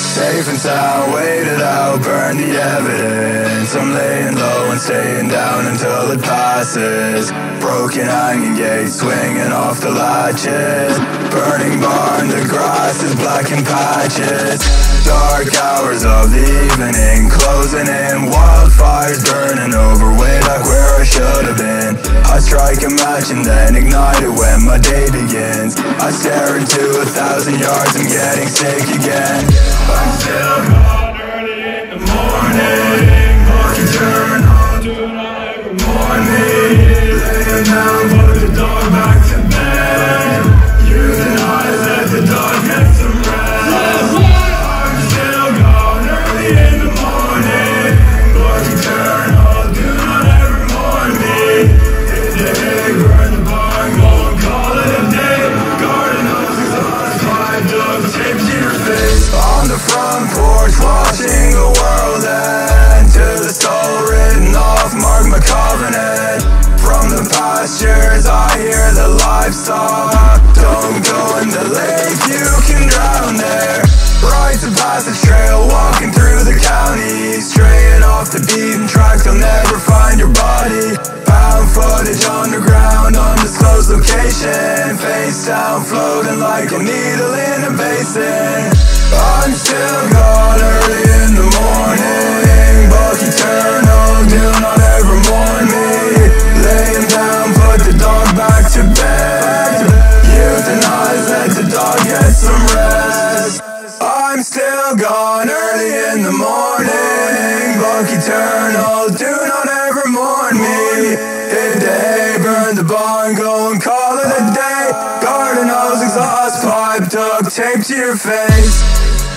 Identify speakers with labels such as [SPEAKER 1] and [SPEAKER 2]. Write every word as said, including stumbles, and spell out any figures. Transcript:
[SPEAKER 1] Safe and sound, wait it out, burn the evidence. I'm laying low and staying down until it passes. Broken hanging gates, swinging off the latches. Burning barn, the grass is black in patches. Dark hours of the evening, closing in. Wildfires burning over way back where I should have been. I strike a match and then ignite it when my day begins. I stare into a thousand yards, I'm getting sick again. I'm still gone early in the morning. Lucky turn, I'll do not ever warn me. Laying down, put the dog back to bed. Using eyes, let the dog get some rest. I'm still gone early in the morning. Lucky turn, I'll do not ever warn me. Hit the hay, burn the barn, go and call it a day. Garden hose, exhaust pipe, duct tape to your face. On the front porch, watching the world end. To the soul written off, mark my covenant. From the pastures, I hear the livestock. Don't go in the lake, you can drown there. Rites of passage trail, walking through the county. Straying off the beaten tracks, you'll never find your body. Found footage underground, undisclosed location. Face down, floating like a needle in a basin. I'm still gone early in the morning. Bucky turn, oh, do not ever mourn me. Laying down, put the dog back to bed. Euthanize, let the dog get some rest. I'm still gone early in the morning. Bucky turn, oh, do not ever mourn me. Hit the hay, burn the barn, go and call it a day. Garden hose, exhaust pipe, duct tape to your face.